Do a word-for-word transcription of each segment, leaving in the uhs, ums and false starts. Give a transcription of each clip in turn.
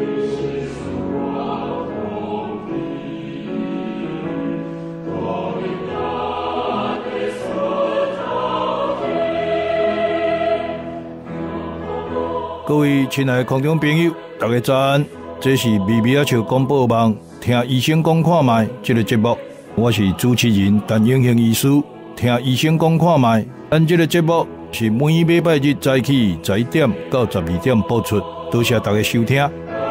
各位亲爱的空中朋友，大家早安！这是微微仔笑广播网，听医生讲看卖这个节目，我是主持人陈永兴医师。听医生讲看卖，咱这个节目是每礼拜日早起十一点到十二点播出，多谢大家收听。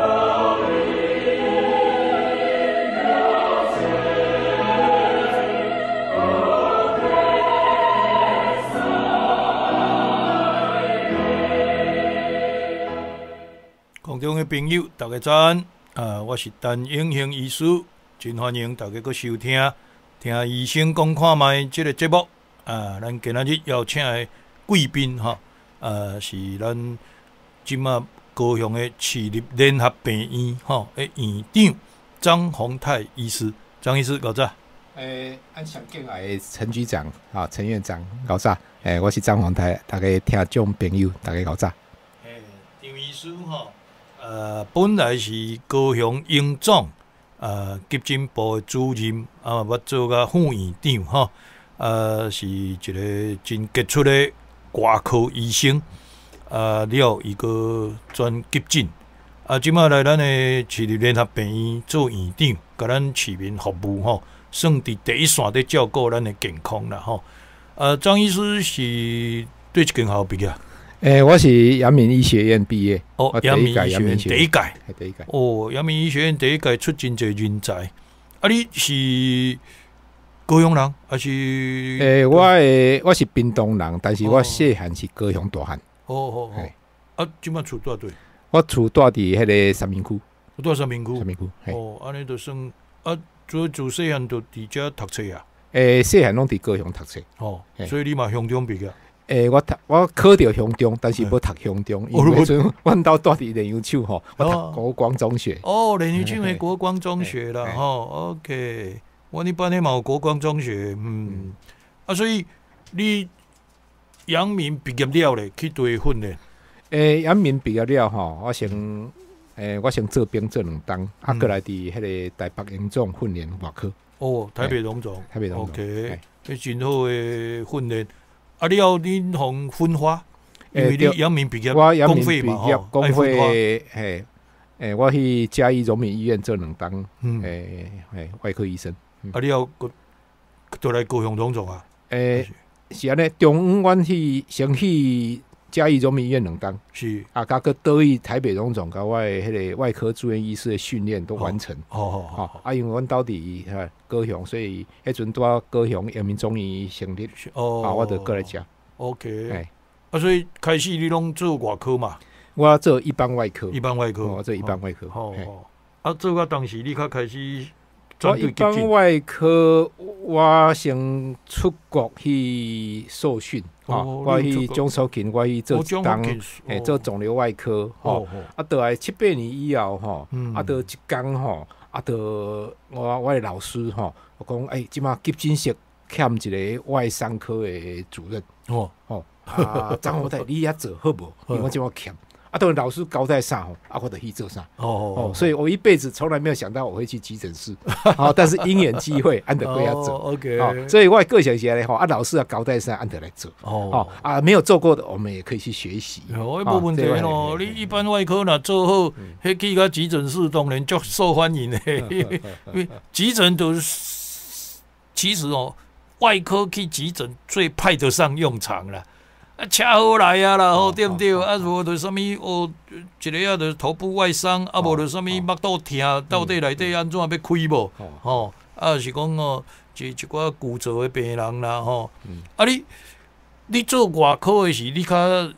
空中的朋友，大家早安！啊，我是陈永兴医师，真欢迎大家去收听听医生讲看卖这个节目。啊，咱今仔日邀请的贵宾哈，啊是咱即马高雄的市立联合病院哈的院长张宏泰医师。张医师，早早。 诶，按上进来的陈局长啊，陈院长，早早。诶，我是张宏泰，大家听众朋友，大家早早。 诶，张医师哈。呃，本来是高雄荣总呃急诊部的主任啊，我做个副院长哈，呃，是一个真杰出的外科医生，啊，了伊个专急诊，啊，即马来咱的市立联合病院做院长，甲咱市民服务吼，算伫第一线在照顾咱的健康啦吼。呃，张医师是对这间学校毕业？ 诶、欸，我是阳明医学院毕业。 哦，阳明医学院第一届， 第一届。 哦，阳明医学院第一届出真侪人才。啊，你是高雄人还是？ 诶、欸，我诶，我是屏东人，但是我细汉是高雄大汉。 哦哦哦。啊，即摆厝住对？ 我厝住伫迄个三民区。 住三民区。 三民区。 哦，安尼就算啊，做自细汉就伫遮读册啊。 诶、欸，细汉拢伫高雄读册。 哦，所以你嘛乡中毕业。 诶、欸，我读我考到乡中，但是无读乡中，因为迄阵阮兜住伫莲油厂吼，我读国光中学。 哦，莲油厂的国光中学啦，吼 ，OK， 我那班迄嘛有国光中学，嗯，嗯啊，所以你阳明毕业了咧，去对训练。 诶、欸，阳明毕业了吼，我先诶、欸，我先做兵做两冬，啊，过来伫迄个台北荣总训练外科。 哦，台北荣总， 台北荣总 ，OK， 迄真好诶训练。啊！你要恁互分发，因为你阳明毕业， 我阳明毕业公费嘿，诶，我去嘉义荣民医院做两当，诶诶，外科医生。 啊！你要就来高雄荣总啊？ 诶，是安尼，中午阮去先去嘉义荣民医院两当， 是啊，甲个倒去台北荣总，甲我诶迄个外科住院医师的训练都完成。 哦哦哦， 啊，因为阮到底高雄，所以迄阵拄啊高雄阳明中医成立，哦，啊，我就过来遮。 OK， 哎，啊，所以开始你拢做外科嘛？ 我做一般外科， 一般外科， 我做一般外科。 哦哦，啊，做到当时你较开始。 我一般外科，我先出国去受训，哦，我去中首勤，我去做一当，诶，做肿瘤外科，吼，啊，倒来七八年以后，吼，啊，倒一工，吼，啊，倒我我的老师，吼，我讲，诶，即马急诊室欠一个外伤科的主任，哦哦，啊，张宏泰，你遐做好无？因为我即马欠。啊，当然老师交代啥吼，啊，我就去做啥。哦哦哦，所以我一辈子从来没有想到我会去急诊室，好，但是因缘机会，按得归要走。 OK， 好，所以我个性下来吼，啊，老师啊交代啥，按得来做。哦，啊，没有做过的，我们也可以去学习。 哦，无问题咯。你一般外科若做好，迄去个急诊室当然足受欢迎的。因为急诊都是其实哦，外科去急诊最派得上用场了。啊，恰好来啊啦，吼，对不对？啊，无就什么哦，一个啊，就头部外伤，啊，无就什么腹肚痛，到底内底安怎要开无？吼，啊，是讲哦，一一寡骨折的病人啦，吼。啊，你你做外科的时，你较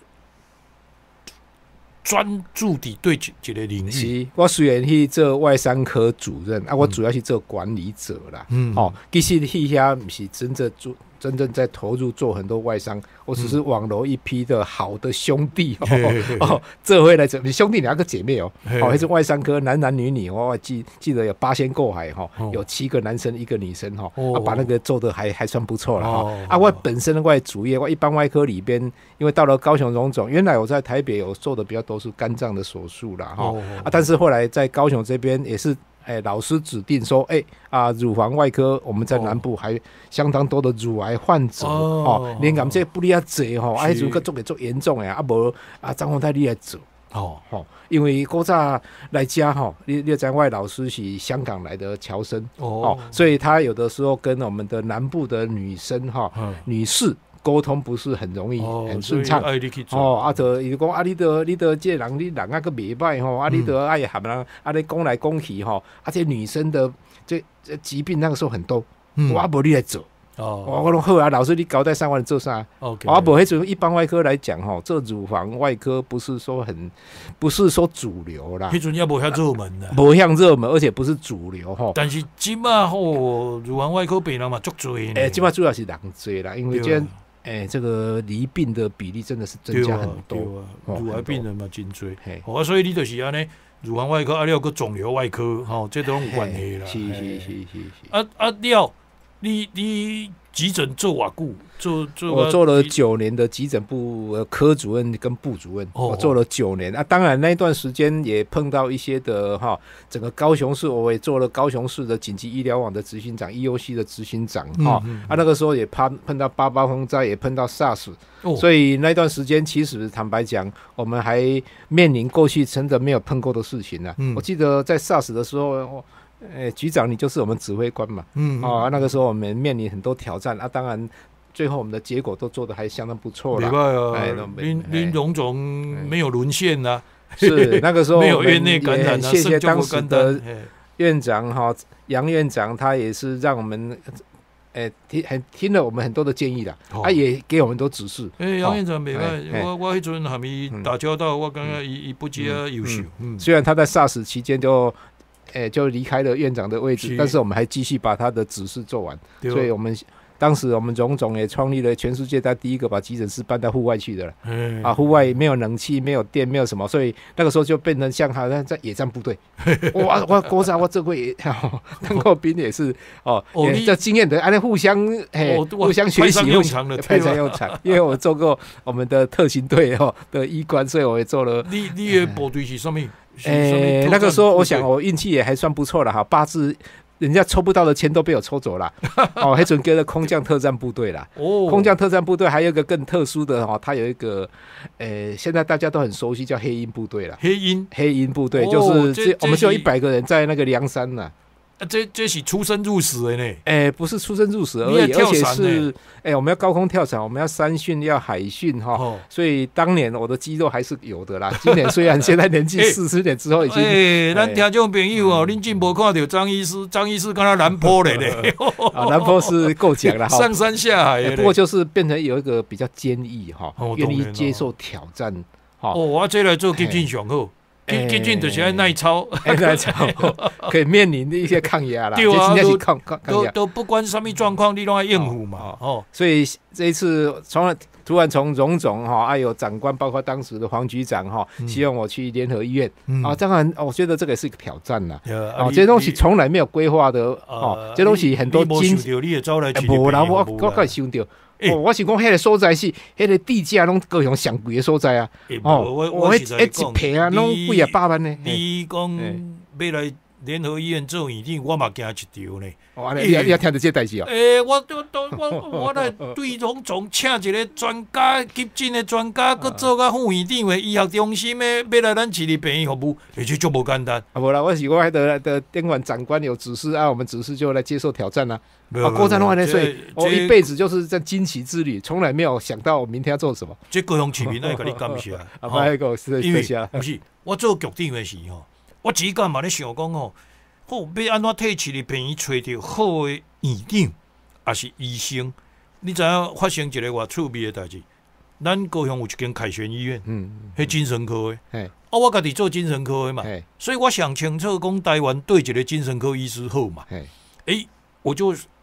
专注伫对一一个领域。 是，我虽然去做外伤科主任，啊，我主要是做管理者啦。嗯，哦，其实去遐毋是真正做。 真正在投入做很多外商，我只是网罗一批的好的兄弟哦， 嗯、 哦这回来这兄弟两个姐妹哦，哦还是外商科男男女女，我记记得有八仙过海哈、哦，有七个男生一个女生哈、哦，啊把那个做的还还算不错了哈、哦哦。啊我本身的外主业，我一般外科里边，因为到了高雄荣总，原来我在台北有做的比较多是肝脏的手术啦哈、哦哦，啊但是后来在高雄这边也是。哎，老师指定说，哎啊，乳房外科我们在南部还相当多的乳癌患者哦，连俺们这不离啊济吼，哎，如果做给做严重的啊，无啊张宏泰你来做哦吼，因为古早来家吼，你你知外老师是香港来的侨生哦，所以他有的时候跟我们的南部的女生哈、哦、女士。沟通不是很容易、哦、很顺畅哦，啊，就伊讲啊，你得你得这人你人啊个袂歹吼，啊，你得爱含人啊，你讲来讲去吼，而且女生的这这疾病那个时候很多，嗯、我无你来做。哦，我讲好啊，老师你交代三万做啥？哦，啊，无迄种一般外科来讲吼，做乳房外科不是说很，不是说主流啦。 迄阵也无遐热门的， 无遐热门，而且不是主流吼。 但是即马吼，乳房外科病人嘛足多呢。 诶、欸，即马主要是人多啦，因为这。哎、欸，这个离病的比例真的是增加很多， 啊啊哦、乳癌病人嘛真多，哦，所以你就是安尼，乳房外科啊，你有个肿瘤外科，吼、哦，这都有关系啦。 是是是是是。 啊啊，了，你你急诊做偌久？做做我做了九年的急诊部科主任跟部主任，哦、我做了九年啊。当然那一段时间也碰到一些的哈，整个高雄市我也做了高雄市的紧急医疗网的执行长 ，E O C 的执行长哈、嗯嗯。啊，那个时候也碰碰到八八风灾，也碰到 SARS，、哦、所以那段时间其实坦白讲，我们还面临过去真的没有碰过的事情呢、嗯。我记得在 SARS 的时候。呃，局长，你就是我们指挥官嘛，嗯，哦，那个时候我们面临很多挑战啊，当然，最后我们的结果都做得还相当不错啦。 哎，林林荣总没有沦陷啊， 是那个时候没有院内感染啊， 谢谢当时的院长哈，杨院长，他也是让我们。诶、欸，听很听了我们很多的建议啦，哦、啊，也给我们很多指示。 诶、欸，杨院长袂歹，我我迄阵和伊打交道，我感觉伊伊不只优秀。 嗯，虽然他在 SARS 期间就，诶、欸，就离开了院长的位置，是但是我们还继续把他的指示做完，所以我们。当时我们荣总也创立了全世界他第一个把急诊室搬到户外去的了，嗯、啊，户外没有冷气、没有电、没有什么，所以那个时候就变成像好像在野战部队。我我国家我这回当过兵也是哦，哦这经验的，啊，互相哎、哦、互相学习， 派上用场的， 派上用场。因为我做过我们的特勤队哦的医官，所以我也做了。 你你的部队是什么？ 哎，那个时候我想我运气也还算不错了哈，八字。人家抽不到的钱都被我抽走了，哦，还准给了空降特战部队啦。哦，空降特战部队还有一个更特殊的哦，它有一个，呃，现在大家都很熟悉，叫黑鹰部队啦。 黑鹰， 黑鹰部队、哦、就是这我们只有一百个人在那个梁山呐。 啊，这这是出生入死的呢？ 哎、欸，不是出生入死而已，而且是哎、欸，我们要高空跳伞，我们要山训，要海训哈、哦。所以当年我的肌肉还是有的啦。今年虽然现在年纪四十年之后已经， 哎，咱听众朋友哦，恁进无看到张医师，张医师跟他南坡的嘞。 啊，南坡是够讲了， 上山下海、欸。 不过就是变成有一个比较坚毅哈，愿、哦、意接受挑战。 哦，我这来做急诊上好。急急诊就是要耐操， 耐操可以面临的一些抗压啦。 对啊， 都抗抗都都不管什么状况，你都要应付嘛。哦， 哦所以这一次从突然从荣总哈，还有长官，包括当时的黄局长哈，嗯、希望我去联合医院、嗯、啊。当然，我觉得这个是一个挑战啦。啊，这些东西从来没有规划的哦、呃，这东西很多经， 无啦，我我快想到。哦，我是讲，迄个所在是，迄个地价拢高雄上贵的所在啊。 欸、 哦， 我我迄一平啊，拢几啊百万呢。 你讲要来联合医院做院长，我嘛惊一条呢。 哦，你你也聽到這代志哦？ 誒，我都都我我來對榮總請一個專家急診的專家，佮做個副院長的醫學中心的，要來咱市立病院服務，而且就無簡單。 啊，無啦，我是我的的電管長官有指示啊，我們指示就來接受挑戰啦。啊，過戰的話呢，所以我一輩子就是在驚奇之旅，從來沒有想到我明天要做什麼。 這高雄市民愛甲你感謝。 啊，唔個是因為不是我做局長的時候，我自己嘛咧想講吼。好，要安怎替市立病院找到好的院長，也是醫生？你知影發生一個偌趣味的代志？咱高雄有一間凱旋醫院，嗯，係精神科的。啊，我家己做精神科的嘛，所以我想清楚講台灣對一個精神科醫師好嘛。誒，我就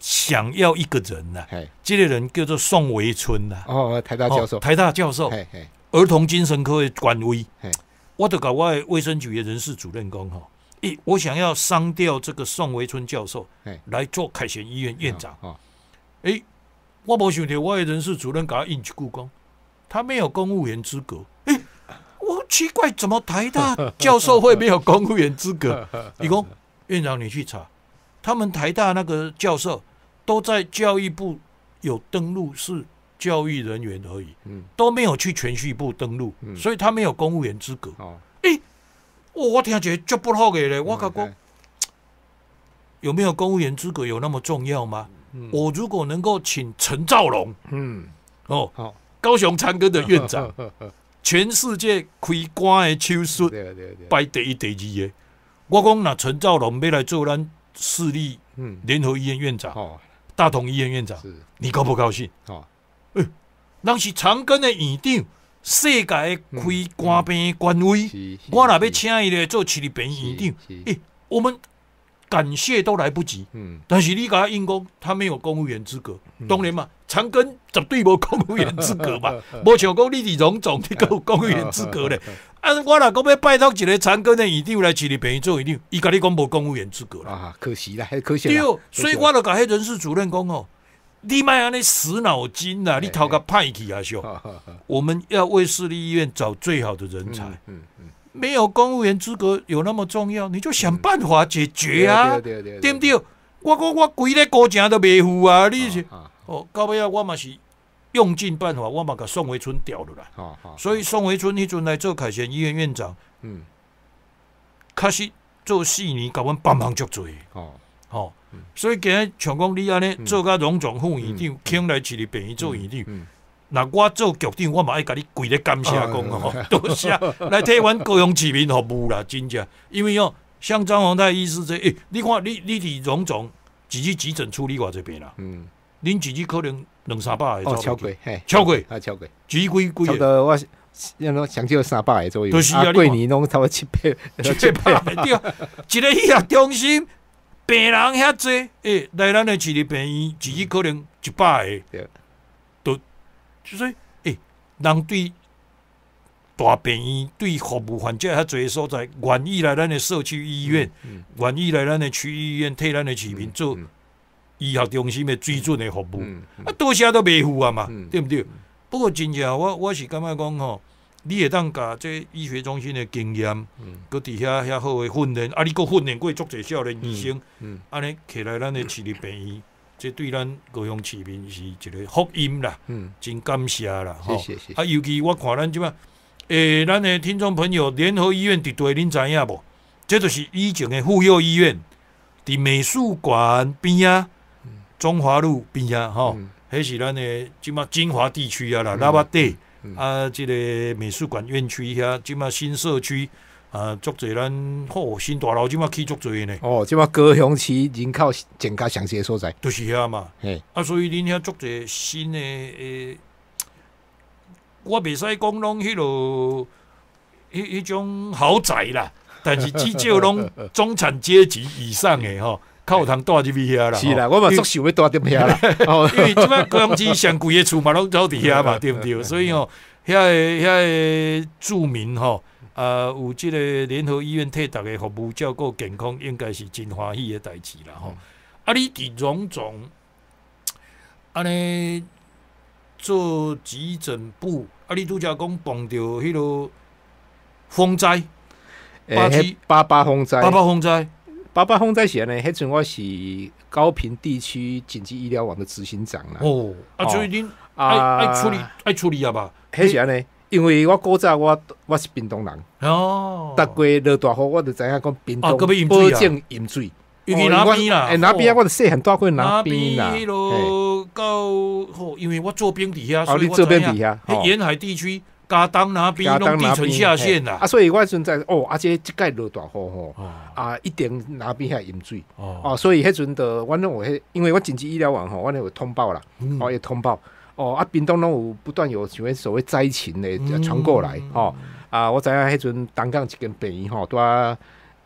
想要一个人呐、啊，这个人叫做宋维春呐、 啊，哦，台大教授，哦、 台大教授，嘿嘿儿童精神科的权威，我就搞我的卫生局的人事主任讲哈，诶，我想要商调这个宋维春教授来做凯旋医院院长，诶、哦哦，我没想到我的人事主任给他应一句讲，他没有公务员资格，诶，我奇怪，怎么台大教授会没有公务员资格？你讲院长，你去查，他们台大那个教授都在教育部有登录是。教育人员而已，嗯、都没有去铨叙部登录，嗯、所以他没有公务员资格。哦，欸、我听起来就不好嘅咧。我讲、嗯、有没有公务员资格有那么重要吗？嗯、我如果能够请陈兆龙，嗯，哦，哦高雄长庚的院长，全世界开肝的手术排第一、第二嘅，我讲那陈兆龙要来做咱市立联合医院院长，嗯、大同医院院长，你高不高兴？哦欸、人是长庚的院长，世界的开肝病权威，嗯、我若要请伊来做市立病院院长，欸，我们感谢都来不及。嗯、但是你给他硬讲，他没有公务员资格，嗯、当然嘛，长庚绝对无公务员资格嘛，无像讲你是荣总，你有公务员资格咧。啊，我若讲要拜托一个长庚的院长来市立病院做院长，伊甲你讲无公务员资格啦。啊， 可惜啦，可惜啦。 对，所以我就甲迄人事主任讲哦。你莫安尼死脑筋啦！你头壳派去啊！兄，我们要为市立医院找最好的人才。嗯嗯嗯、没有公务员资格有那么重要？你就想办法解决啊！嗯、对, 对, 对, 对不对？我讲我规个高层都袂付啊！你是、啊、哦，到尾啊，我嘛是用尽办法，我嘛甲宋维春调落来。啊啊、所以宋维春迄阵来做凯旋医院院长，嗯，确实做四年，甲阮帮忙足多。哦，哦。所以今日像讲你安尼做甲荣总副院长，请来市立病院做院长。那我做局长，我嘛爱甲你跪咧感谢讲哦，多谢来替阮高雄市民服务啦，真正。因为哦，像张宏泰医师这，诶，你看你你伫荣总自己急诊处理偌这边啦，嗯，恁自己可能两三百个， 哦，超过，嘿， 超过， 啊，超过， 自己几几个？差不多我，要讲上少三百个左右，就是啊，过年拢差不多七百， 七百对，一个医学中心。病人遐多，诶、欸，来咱的市立病院，自己可能一百个，都所以，诶、欸，人对大病院对服务患者遐侪所在，愿意来咱的社区医院，愿意、嗯嗯、来咱的区医院替咱的市民做医学中心的水准的服务，嗯嗯、啊，多些都袂付啊嘛，嗯、对不对？嗯、不过真正我我是感觉讲吼。你会当甲这医学中心的经验，搁伫遐遐好的训练，啊，你搁训练过足侪少年医生，安尼摕来咱的市立病院，这对咱高雄市民是一个福音啦，嗯、真感谢啦， 谢谢谢谢。 啊，尤其我看咱即摆，诶，咱的听众朋友，联合医院伫对恁知影无？这就是以前的妇幼医院，伫美术馆边啊，中华路边啊，吼，迄、嗯、是咱的即摆金华地区啊啦，喇叭底。嗯、啊，这个美术馆院区遐，即马新社区啊，足侪咱吼新大楼即马起足侪呢。 哦，即马高雄市人口增加上济所在， 就是遐嘛。嘿，啊，所以恁遐足侪新的诶，我袂使讲拢迄落迄迄种豪宅啦，但是至少拢中产阶级以上的吼。较有通住入去遐啦， 是啦，我嘛足想要住入遐啦。 因为即摆高雄市上贵的厝嘛，拢走伫遐嘛，对不对？所以哦，遐个遐个住民吼，啊，有即个联合医院替大家服务照顾健康，应该是真欢喜的代志啦吼。啊，你伫荣总安尼做急诊部，啊，你拄则讲碰到迄落风灾， 八七八八风灾， 八八风灾。 八八风灾时呢，迄阵我是高屏地区紧急医疗网的执行长啦。 哦，啊，所以恁爱爱处理爱处理啊吧？ 迄时呢，因为我古早我我是屏东人，哦，逐月落大雨，我就知影讲屏东保证淹水。 尤其哪边啦？ 诶，哪边啊？我就细汉住过哪边啦？ 迄落到吼，因为我做兵底下， 所以我做兵底下， 沿海地区。嘉东那边拢地层下陷啦， 啊，所以我阵在哦，啊，这即届落大雨吼，啊，一定那边遐淹水，哦，所以迄阵的，我拢有迄，因为我紧急医疗网吼，我有通报啦，哦，也通报，哦，啊，屏东拢有不断有像所谓灾情的传过来，吼，啊，我知影迄阵东港一间病院吼，拄啊，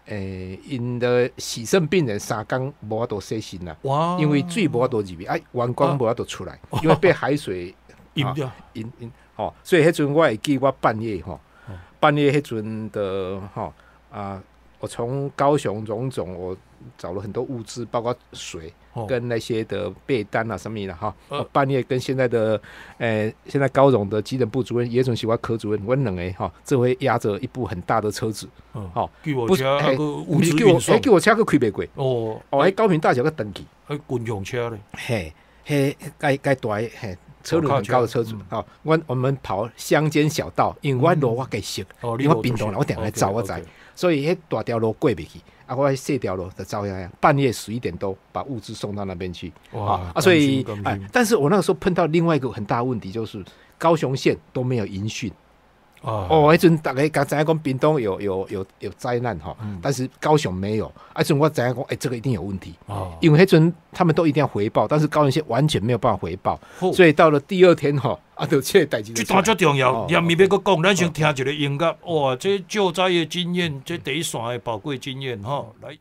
诶，因的洗肾病人三工无法度洗身啦，因为水无法度入去，哎，阳光无法度出来，因为被海水淹掉， 淹淹哦，所以迄阵我会记我半夜吼，半夜迄阵的吼啊，我从高雄荣总我找了很多物资，包括水。跟那些的被单啊什么的哈，呃、半夜跟现在的，呃，现在高荣的急诊部主任、野种喜欢科主任，我两个哈，这回压着一部很大的车子， 哦，哦不是，哎， 不是叫我，哎，叫我车去开袂过， 哦， 哦，喺高屏大桥个登记， 喺军用车咧， 嘿，嘿，该该大嘿，车轮很高的车子，哦，我我们跑乡间小道，因为我路我计熟，因为我屏东人，我定来走我知，所以迄大条路过袂去。啊，我细条路的照样，半夜十一点多把物资送到那边去。哇！啊，所以哎，但是我那个时候碰到另外一个很大的问题，就是高雄县都没有营训。哦，哦，那阵大概刚才讲屏东有有有有灾难哈，嗯、但是高雄没有。而且我怎样讲？哎，这个一定有问题。哦，因为那阵他们都一定要回报，但是高雄县完全没有办法回报，哦、所以到了第二天哈。啊，就这个代志， 这单最重要。也未要搁讲，咱先听一个音乐。哇，这救灾的经验，这第一线的宝贵经验哈，来。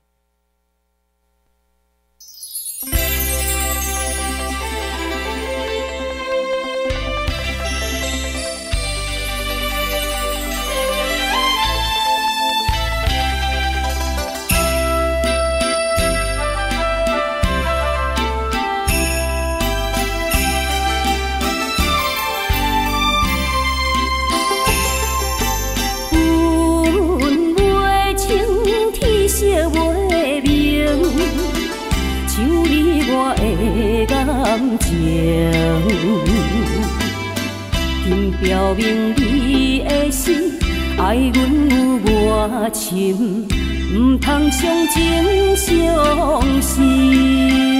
感情，今表明你的心，爱阮有偌深，唔通伤情伤心。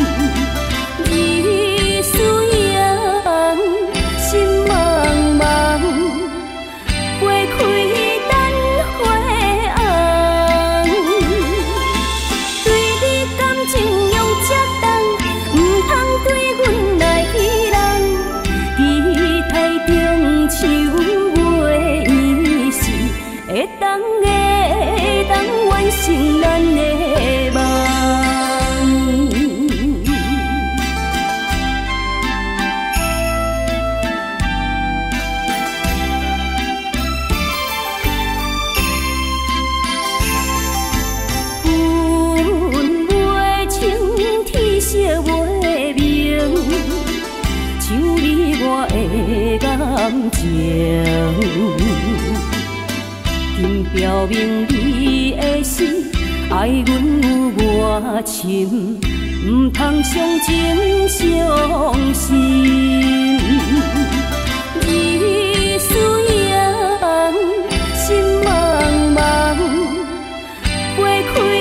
你虽然心茫茫，花开等花红，对你感情用这重。对阮来戏人，期待中秋月圆时，会当会当完成咱的梦。阮袂清天色袂。像你我的感情，今表明你的心，爱阮有偌深，唔通伤情伤心。你虽然心茫茫，花开。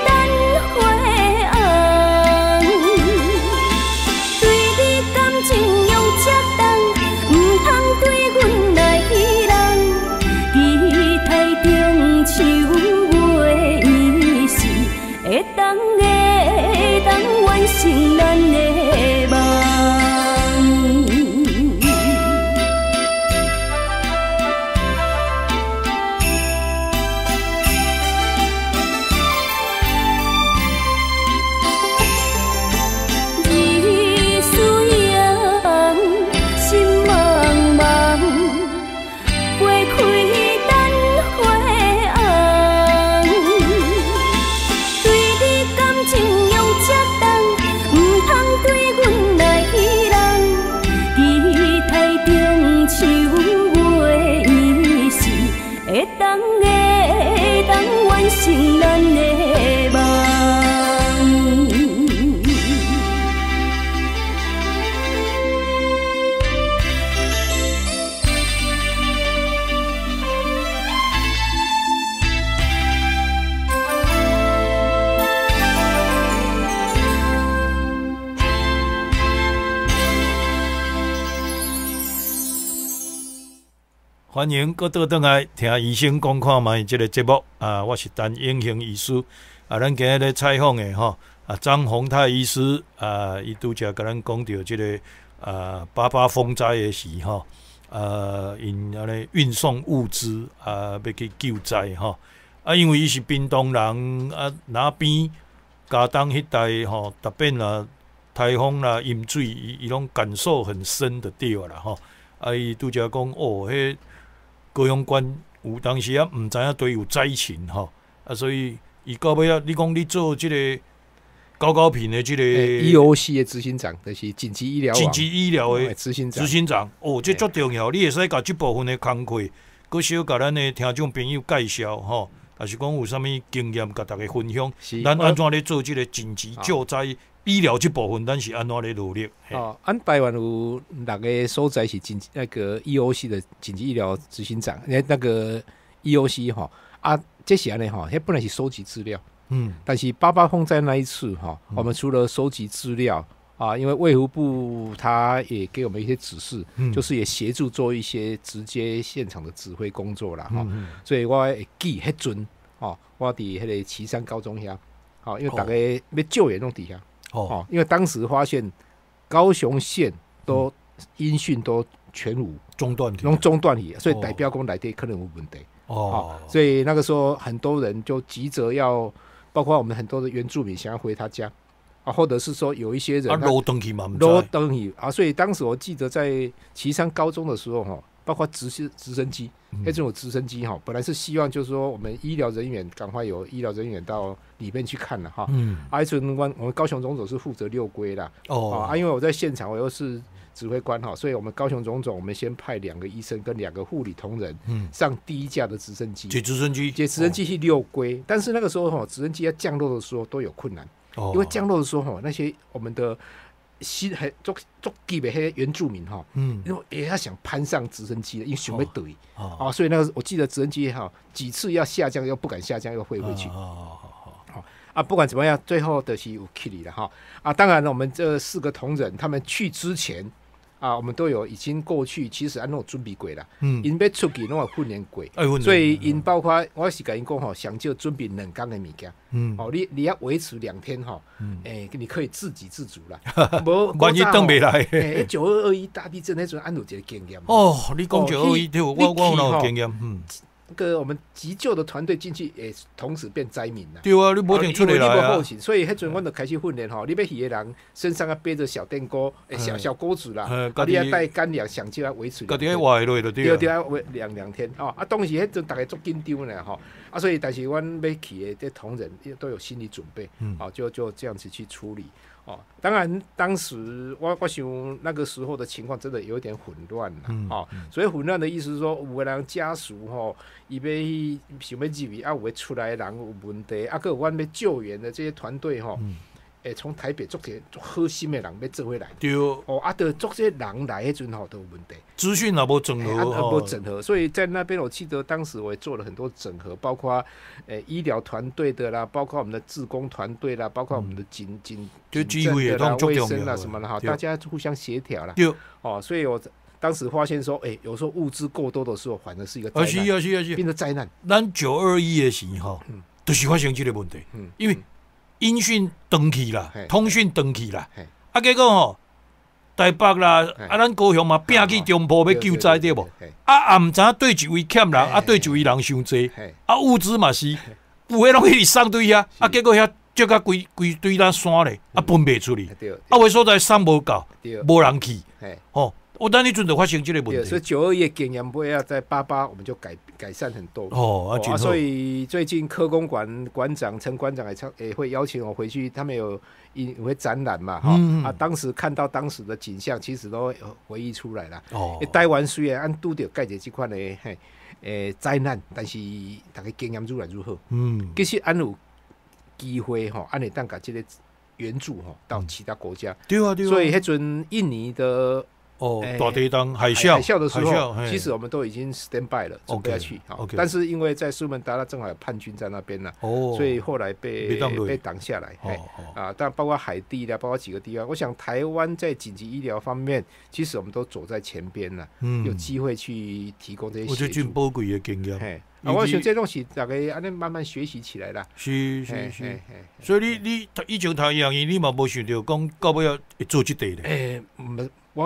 会当会当完成咱的梦。你虽然心茫茫，花开。会当会当完成咱的梦。 欢迎各倒转来听医生讲看卖这个节目啊！我是陈永兴医师啊，咱今日咧采访的吼啊张宏泰医师啊，伊拄则甲咱讲到这个啊八八风灾的时吼，呃，因安尼运送物资啊，要去救灾吼啊，因为伊是屏东人啊，那边嘉东迄带吼，特别啦台风啦、淹水，伊伊拢感受很深的对啦吼。啊，伊拄则讲哦，迄高雄县有当时啊，毋知影对有灾情吼，啊，所以伊到尾啊，你讲你做即、这个。高高频的这个 E O C 的执行长，就是紧急医疗紧急医疗的执行长。 执行长哦，这足重要。你会使甲这部分的工课，搁小甲咱的听众朋友介绍吼，还是讲有啥物经验，甲大家分享。咱安怎咧做这个紧急救灾医疗这部分，咱是安怎咧努力？ 哦，咱台湾有六个所在是紧那个 E O C 的紧急医疗执行长，那那个 E O C 哈啊，这些呢哈，它本来是收集资料。嗯，但是八八风灾那一次哈，嗯、我们除了收集资料啊，因为卫福部他也给我们一些指示，嗯、就是也协助做一些直接现场的指挥工作啦哈。嗯、所以我会记迄阵哦，我伫迄个旗山高中遐，哦，因为大家要救援弄底下哦，因为当时发现高雄县都音讯都全无中断， 弄中断去，所以代表讲内底可能有问题哦，所以那个时候很多人就急着要。包括我们很多的原住民想要回他家啊，或者是说有一些人啊，落登去嘛， 落登去啊，所以当时我记得在旗山高中的时候哈，包括直直升机，那种直升机哈，本来是希望就是说我们医疗人员赶快有医疗人员到里面去看了哈。嗯，啊，所以我们高雄总总是负责六龟啦。哦，啊，因为我在现场，我又是指挥官哈，所以我们高雄总总我们先派两个医生跟两个护理同仁，嗯，上第一架的直升机， 接直升机， 接直升机去六龟，但是那个时候哈，直升机要降落的时候都有困难，哦，因为降落的时候哈，那些我们的新很足足基的那些原住民哈，嗯，因为也要想攀上直升机的，因为想要对，哦，啊，所以那个我记得直升机哈几次要下降又不敢下降又飞回去，哦。啊，不管怎么样，最后的是有 K 了哈啊！当然了，我们这四个同仁他们去之前啊，我们都有已经过去，其实按那种准备过了，嗯，因要出去那种训练过，哎，所以因包括我是跟因讲吼，想就准备两天的物件，嗯，哦，你你要维持两天哈，嗯，哎，你可以自给自足啦， 无万一等不来， 哎，九二二一大地震那阵，安有这个经验哦，你讲九二一对，我我有那经验，嗯。 那个我们急救的团队进去，也同时变灾民了。 对啊，你无定出来啊！ 所以迄阵我就开始训练吼，你要去的人身上要背着小电锅、小小锅子啦，啊，你要带干粮，想就要维持。 家己要活落就对了。 对对啊，两两天哦。啊，当时迄阵大家足紧张呢吼，啊，所以但是阮要去的这同仁都有心理准备，嗯，哦，就就这样子去处理。哦，当然，当时我我想那个时候的情况真的有点混乱了，嗯、哦，所以混乱的意思是说，有的人家属吼，伊要去想要入去，啊，有的出来的人有问题，啊，个有阮要救援的这些团队吼，嗯诶，从台北做些核心的人要做回来， 对哦， 啊，得做些人来迄阵吼都有问题， 资讯也无整合， 啊，无整合，所以在那边我记得当时我也做了很多整合，包括诶医疗团队的啦，包括我们的志工团队啦，包括我们的警警就机会也啦、卫生啦什么的哈，大家互相协调啦， 对， 哦，所以我当时发现说，诶，有时候物资过多的时候，反而是一个灾难， 啊是啊是啊是， 变成灾难。 咱九二一的时候，嗯，就是发生这个问题，嗯，因为。音讯断去啦，通讯断去啦，啊，结果吼，台北啦，啊，咱高雄嘛，拼去中部要救灾对无？啊，也毋知影对一位欠人，啊，对一位人伤济，啊，物资嘛是，有诶拢去送对遐，啊，结果遐接甲规规堆咱山咧，啊，分袂出去，啊，有诶所在送无够，无人去，吼。我当那阵就发生这个问题， 所以九二一的经验不要在八八，我们就改改善很多哦。啊，哦啊所以最近科工馆馆长陈馆长也也会邀请我回去，他们有一会展览嘛，哈、嗯、啊，当时看到当时的景象，其实都回忆出来了。哦，台湾虽然按拄到盖这这款的嘿诶灾难，但是大家经验愈来愈好。嗯，其实按有机会哈，按你当把这个援助哈到其他国家。嗯、 对啊，对啊。 所以那阵印尼的。 哦，大地震、海啸、 海啸的时候，其实我们都已经 stand by 了，准备要去。Okay, 但是因为在苏门答腊正好有叛军在那边呢，哦，所以后来被被挡下来。哦哦、啊，但包括海地啦，包括几个地方，我想台湾在紧急医疗方面，其实我们都走在前边了，嗯，有机会去提供这些协助。 我觉得很宝贵的经验。 啊，我想这东西大概安尼慢慢学习起来啦。 是是是，所以你你以前读医学院，你嘛无想到讲到尾要做这块咧？ 诶，我。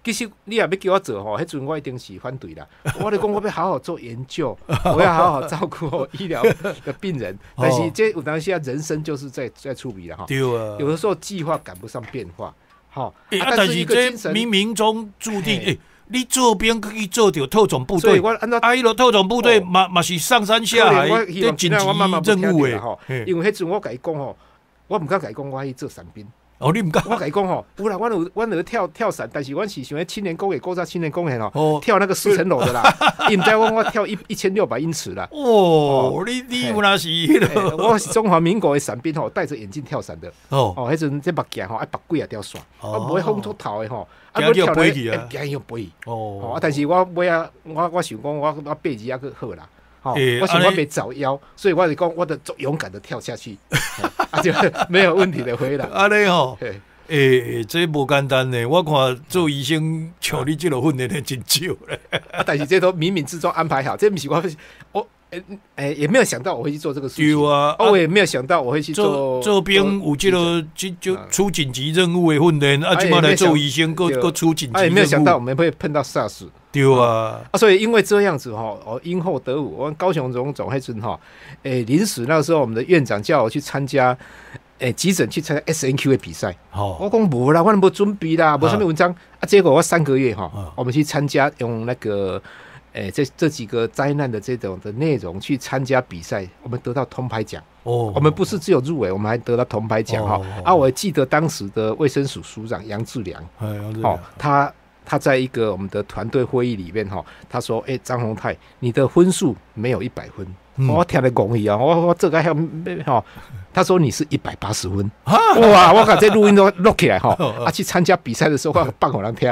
其实你也要叫我做吼，迄阵我一定是反对啦。我咧讲，我要好好做研究，我要好好照顾我医疗的病人。但是这有当时啊，人生就是在在处理了哈。 对啊， 有的时候计划赶不上变化，好。 欸、啊，但是这冥冥中注定，诶、欸，你做兵去做到特种部队， 所以我按照啊，伊个特种部队嘛嘛是上山下海，这紧急任务诶。因为迄阵我甲伊讲吼，我毋敢甲伊讲，我去做伞兵。 哦，你唔敢？ 我甲伊讲吼，有啦，阮有阮有跳跳伞，但是阮是想要青年公园、国家青年公园哦，跳那个四层楼的啦。伊唔知我我跳一一千六百英尺啦。 哦，你你有那是？ 我是中华民国的伞兵吼，戴着眼镜跳伞的。 哦哦，迄阵这目镜吼爱拔几啊条线，我不会风出头的吼。 啊，要跳飞去啊， 惊要飞。 哦， 啊，但是我尾啊，我我想讲，我我八字还佫好啦。哦，我想我别早夭，所以我就讲，我得勇敢的跳下去，啊，就没有问题的回来。 安尼吼。诶、欸，这无简单呢。我看做医生像你这种训练的真少咧。 啊，但是这都冥冥之中安排好，这不是我，我诶诶、欸、也没有想到我会去做这个事情。 对啊， 我也没有想到我会去做做兵有这个就就出紧急任务的训练，啊，今麦来做医生，各各出紧急任务。 啊，也没有想到我们会碰到 SARS。 对啊， 啊，所以因为这样子哈，哦，因祸得福。我高雄荣总迄阵哈，诶，临时那个时候我们的院长叫我去参加。诶、欸，急诊去参加 S N Q 的比赛， 哦、 我讲无啦，我冇准备啦，冇什么文章啊。结果我三个月哈、哦，我们去参加用那个诶、欸、这这几个灾难的这种的内容去参加比赛，我们得到铜牌奖。哦，我们不是只有入围，我们还得到铜牌奖哈、哦哦。啊，我记得当时的卫生署署长杨志良，哦，他他在一个我们的团队会议里面哈、哦，他说：“哎、欸，张宏泰，你的分数没有一百分。嗯”我听得讲伊啊，我我这个还哈。他说你是一百八十分，哇！我把这录音都录起来哈，啊，去参加比赛的时候，我放给人听。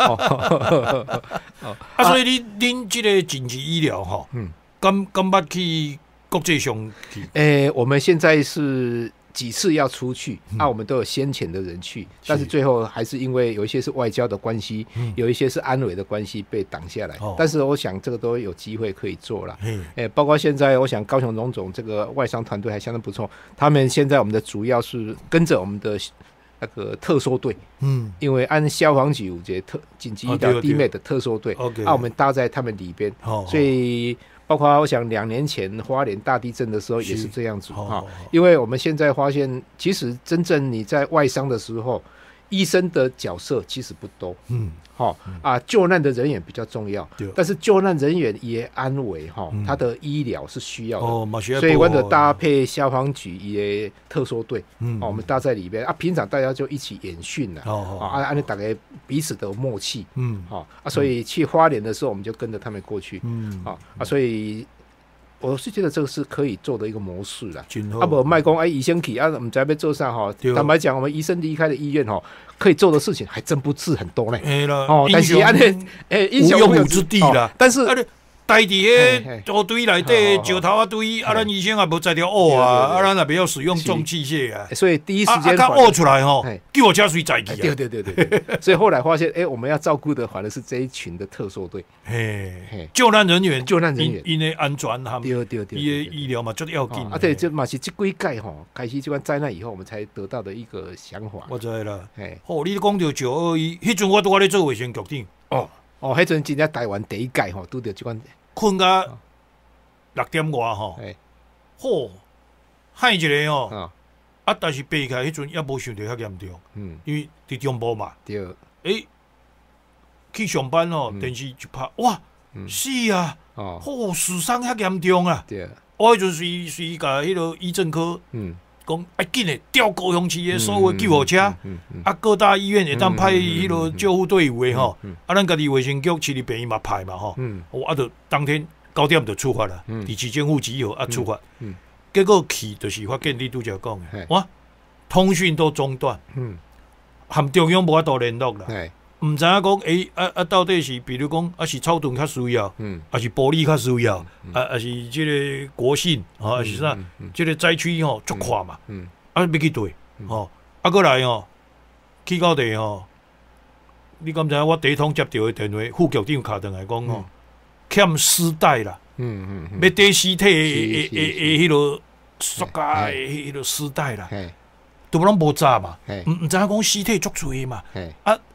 啊，所以你恁这个紧急医疗哈，嗯，敢敢捌去国际上去？ 诶、欸，我们现在是几次要出去，嗯、啊，我们都有先遣的人去，但是最后还是因为有一些是外交的关系，嗯、有一些是安危的关系被挡下来。哦、但是我想这个都有机会可以做了。诶、欸，包括现在我想高雄荣总这个外商团队还相当不错，他们现在我们的主要是跟着我们的那个特搜队，嗯，因为按消防局有这特紧急医疗弟妹的特搜队，哦、啊，我们搭在他们里边，哦、所以。包括我想两年前花莲大地震的时候也是这样子哈，因为我们现在发现，其实真正你在外伤的时候，医生的角色其实不多，嗯，好啊，救难的人员比较重要，但是救难人员也安危哈，他的医疗是需要的，哦，所以我们搭配消防局也特搜队，嗯，我们搭在里边啊，平常大家就一起演训了，哦，啊，按大家彼此的默契，嗯，好啊，所以去花莲的时候，我们就跟着他们过去，嗯，啊啊，所以。我是觉得这个是可以做的一个模式啦。啊不，卖讲哎，医生去啊，我们在要做啥哈？坦白讲，我们医生离开了医院哈，可以做的事情还真不是很多呢。 哦， 但是安尼，哎， 无用武之地啦。 但是。 待伫个组队内底石头啊堆，啊，咱医生也无在条学啊，啊，咱也不要使用重器械啊。 所以第一时间啊，学出来吼，叫我加水载去啊。 对对对对，所以后来发现，哎，我们要照顾的反而是这一群的特搜队， 嘿，救难人员， 救难人员， 因为安全他们， 对对对， 伊的医疗嘛最要紧。 啊，对，这嘛是这几届吼，开始这款灾难以后，我们才得到的一个想法。 我知啦，嘿，哦，你讲到九二一，迄阵我都在咧做卫生局长。 哦哦，迄阵真正台湾第一届吼，拄到这款。 困到六点外吼，吼，喊一个吼，啊，但是爬起来迄阵也无想到遐严重，嗯，因为伫中部嘛， 对， 诶，去上班吼，电视就拍，哇，是啊，吼，死伤遐严重啊， 对， 我迄阵随随甲迄个医政科，嗯，讲啊紧诶，调高雄市诶所有救护车，啊，各大医院会当派迄个救护队伍诶吼，啊，咱家己卫生局市立病院嘛派嘛吼，我啊，就当天九点就出发啦，伫市政府集合啊出发，结果去就是发现你拄则讲诶，哇，通讯都中断，含中央无法度联络啦，毋知影讲诶啊啊，到底是比如讲啊是草屯较需要，啊是玻璃较需要，啊啊是即个国信，啊是啥？即个灾区吼足快嘛，啊要去对，吼啊过来吼，去到地吼，你敢知影我第一通接到的电话，副局长敲电来讲吼，欠尸袋啦，要底尸体诶诶诶迄落塑胶诶迄落尸袋啦，都无拢无炸嘛，毋毋知影讲尸体足多嘛，啊。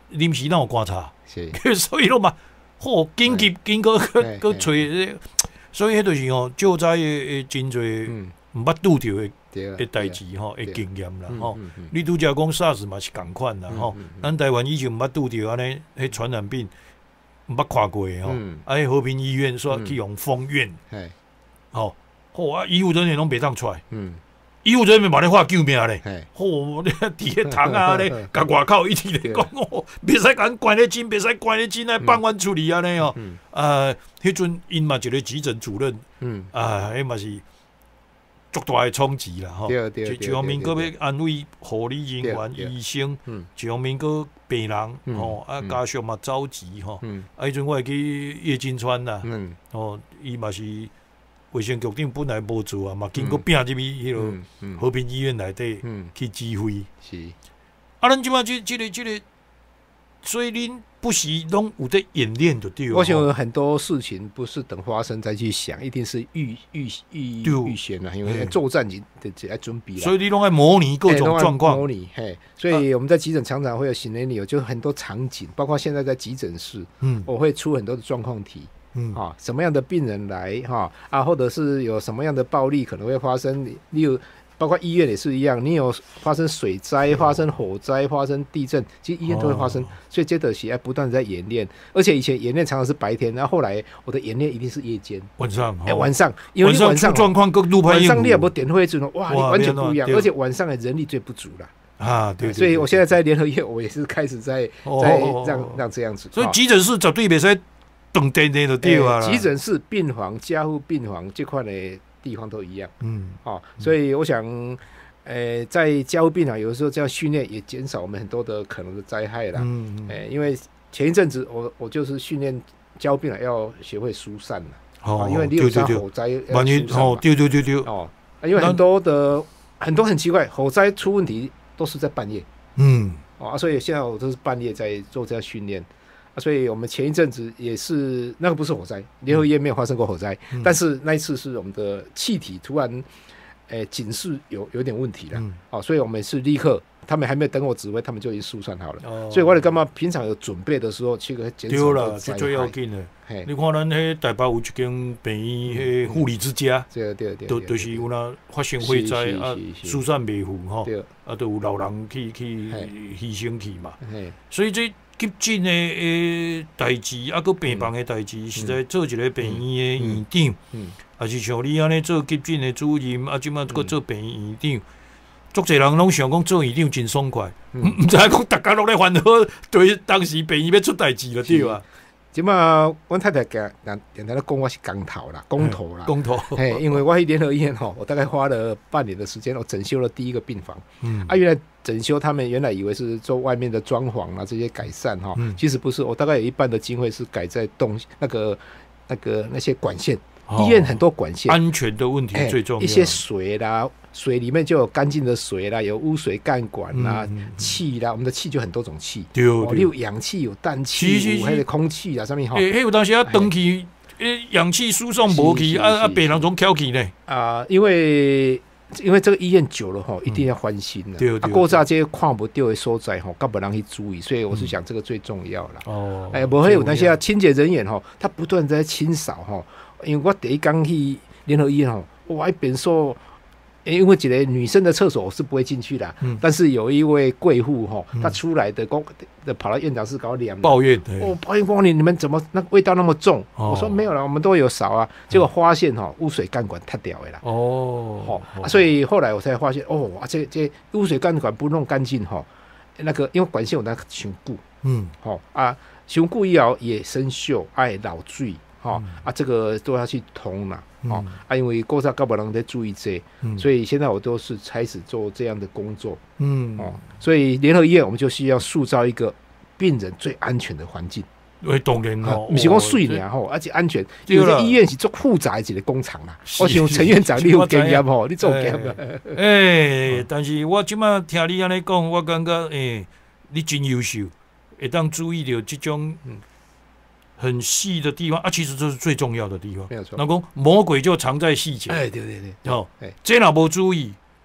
临时哪有观察， 是， 所以咯嘛，吼紧急紧个个个找，所以迄就是吼救灾诶真侪毋捌拄着诶诶代志吼，诶经验啦吼。你拄则讲 SARS 嘛是共款啦吼，咱台湾以前毋捌拄着安尼迄传染病，毋捌看过诶吼。啊，迄和平医院说去用封院，吼，吼啊，医护人员拢袂当出来。医护人员嘛咧发救命咧，吼！你伫迄窗啊咧，甲外口一直咧讲哦，袂使甲咱关咧紧，袂使关咧紧来放阮处理安尼哦。啊，迄阵因嘛一个急诊主任，啊，迄嘛是足大诶冲击啦吼。一方面佫要安慰护理人员、医生，一方面佫病人吼，啊家属嘛着急吼。啊，迄阵我会去叶金川啦，哦，伊嘛是。卫生局长本来无做啊，嘛经过拼入去迄个和平医院内底去指挥。 是， 啊，咱即马即即个即个，所以恁不时拢有在演练的对。 我想很多事情不是等发生再去想，一定是预预预预先啊，因为作战已经在准备了。 所以你拢在模拟各种状况。 模拟，嘿，所以我们在急诊常常会有 scenario， 就很多场景，包括现在在急诊室，嗯，我会出很多的状况题。嗯，啊，什么样的病人来哈啊，或者是有什么样的暴力可能会发生？你你有，包括医院也是一样，你有发生水灾、发生火灾、发生地震，其实医院都会发生。哦、所以这德喜爱不断的在演练，而且以前演练常常是白天，然后后来我的演练一定是夜间、 晚上。 哎、欸，晚上，因为晚上状况跟路牌晚上你也不点会这种，哇，你完全不一样，而且晚上的人力最不足了。 啊，对， 所以我现在在联合医院，我也是开始在在让让这样子。 所以急诊室绝对袂使。等等等的对啊， 急诊室、病房、加护病房这块的地方都一样。嗯，哦，所以我想，呃，在加护病房有的时候这样训练也减少我们很多的可能的灾害啦。嗯嗯，哎，因为前一阵子我我就是训练加护病房要学会疏散了。哦，因为你有啥火灾要疏散嘛。 对对对对。 哦，因为很多的很多很奇怪，火灾出问题都是在半夜。嗯。哦，所以现在我都是半夜在做这样训练。所以我们前一阵子也是那个不是火灾，联合医院没有发生过火灾，嗯、但是那一次是我们的气体突然，诶、呃、警示有有点问题了，嗯、哦，所以我们是立刻，他们还没有等我指挥，他们就已经疏散好了。哦、所以我哋干嘛平常有准备的时候，去个减少灾害。对了， 这最要紧的。你看咱迄台北有一间病院，迄护理之家， 对对对， 都就是有那发生火灾啊，疏散袂赴吼，啊，都有老人去去牺牲去嘛，所以这。急诊的诶代志，啊，佮病房的代志，实在做一个病院的院长，嗯，也是像你安尼做急诊的主任，啊，即马佮做病院院长，足侪人拢想讲做院长真爽快，毋知影讲大家拢咧烦恼，对当时病院要出代志了，对吧？ 即马阮太太讲，电电台咧讲我是工头啦，工头啦， 工头。 嘿，因为我去联合医院吼，我大概花了半年的时间，我整修了第一个病房。嗯，啊，原来整修他们原来以为是做外面的装潢啊这些改善哈，嗯、其实不是，我大概有一半的经费是改在动那个那个那些管线。哦、医院很多管线， 安全的问题最重要。 一些水啦，水里面就有干净的水啦，有污水干管啦、嗯嗯、气啦，我们的气就很多种气，对，哦、有氧气、有氮气，有还有空气啦，上面哈。 诶，迄有当时啊，登去，诶，氧气输送无去，啊啊，病人总翘起呢。 啊，因为因为这个医院久了哈，一定要翻新了。对对。啊，过早这些看不到的所在哈，根本人去注意，所以我是想这个最重要了。哦。哎，不会有那些清洁人员哈，他不断在清扫哈。因为我第一刚去联合医院吼，我一边说，因为一个女生的厕所我是不会进去的，嗯、但是有一位贵妇吼，嗯、她出来的公的跑到院长室搞两抱怨， 哦，抱怨光你你们怎么那味道那么重？哦、我说没有了，我们都有扫啊，结果发现哈污水干管塌掉了啦。哦，哦啊、所以后来我才发现，哦，啊、这这污水干管不弄干净哈，那个因为管线有那个伤久，嗯，好、哦、啊，伤久以后也生锈，爱老水。哦、嗯、啊，这个都要去通啦，嗯、哦啊，因为国家高保人在注意这，嗯、所以现在我都是开始做这样的工作，嗯，哦，所以联合医院我们就需要塑造一个病人最安全的环境。 哎，当然哦， 不是讲水尔吼，而且安全。有些医院是做复杂一个工厂啦。我想陈院长你有经验吼，你做经验。 哎，但是我即马听你安尼讲，我感觉诶，你真优秀，会当注意到这种。很细的地方啊，其实这是最重要的地方。 没有错。 那讲魔鬼就藏在细节。 哎，对对对。 哦，这若无注意，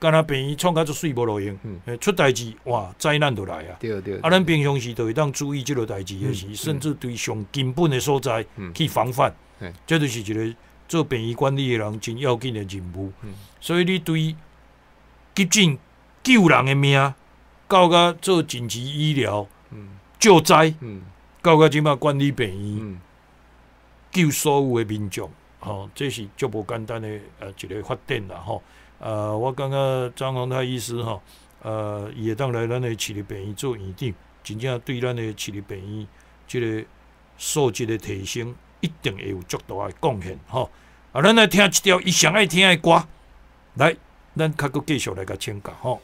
敢若病院创甲足水无路用，嗯、出代志哇灾难就来啊！ 对对。 啊，咱平常时就会当注意即个代志的时，嗯、甚至对上根本的所在、嗯、去防范，嗯、这就是一个做病院管理的人真要紧的任务。嗯、所以你对急诊救人的命，到甲做紧急医疗、嗯、救灾，嗯、到甲即马管理病院、嗯、救所有的民众，吼、哦，这是足无简单的呃一个发展啦，吼。呃，我感觉张宏泰医师吼，呃，伊会当来咱的市立病院做院长，真正对咱的市立病院即个素质的提升，一定会有足大的贡献吼。啊，咱来听一条伊上爱听的歌，来，咱较阁继续来甲请教吼。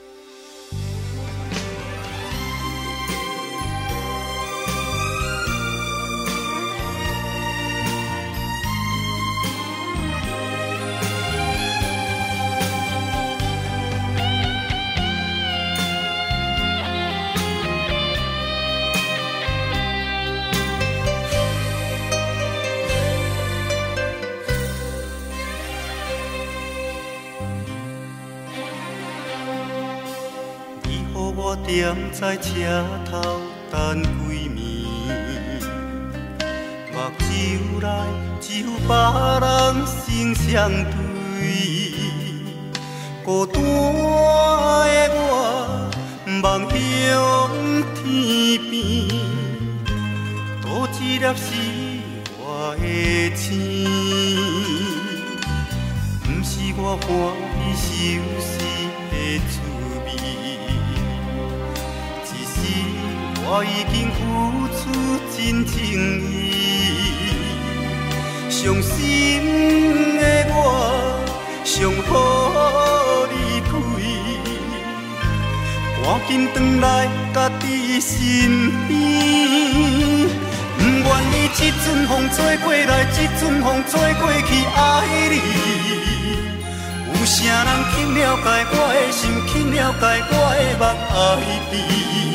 踮在车头等几暝，目睭内只有别人心相对。孤单的我望向天边，多一粒是我的星，不是我欢喜受死的滋味。我已经付出真情意，伤心的我想予你开，赶紧回来家己身边。不愿意这阵风吹过来，这阵风吹过去，爱你。有啥人去了解我的心，去了解我的目爱悲。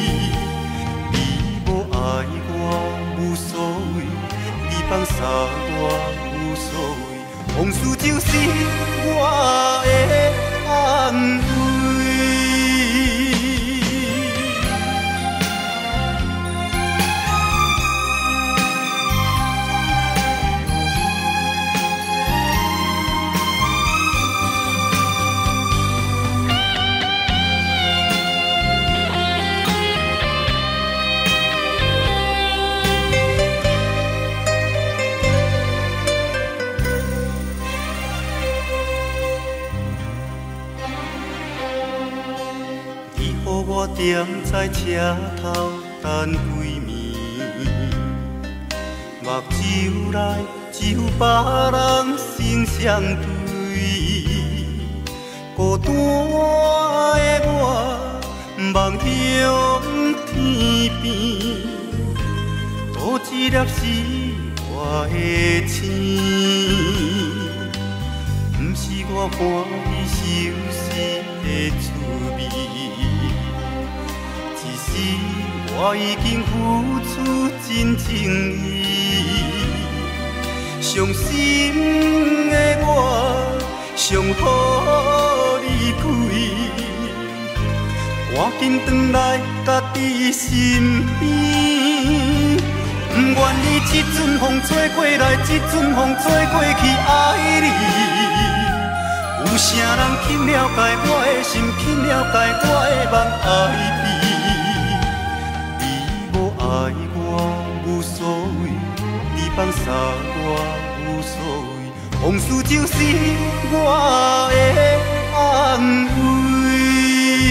爱我无所谓，你放下我无所谓，往事就是我的安慰。我踮在车头等几暝，目睭内只有别人心相对。孤单的我望向天边，多一粒是我的星，不是我欢喜受死的滋味。我已经付出真情意，伤心的我想予你开，赶紧回来家己身边。不愿意这阵风吹过来，这阵风吹过去，爱你。有啥人去了解我的心，去了解我的梦爱悲。爱我无所谓，你放下我无所谓，往事就是我的安慰。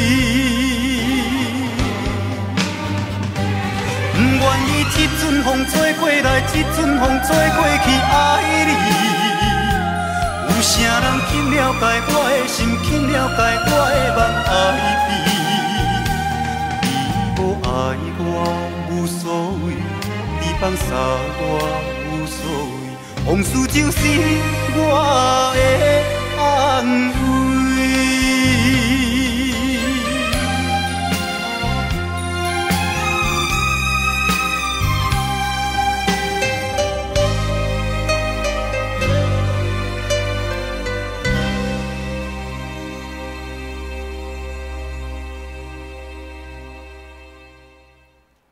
不愿意这阵风吹过来，这阵风吹过去，爱你。有啥人去了解我的心，去了解我的梦爱悲。你无爱我无所谓，你放下我无所谓，往事就是我的安慰。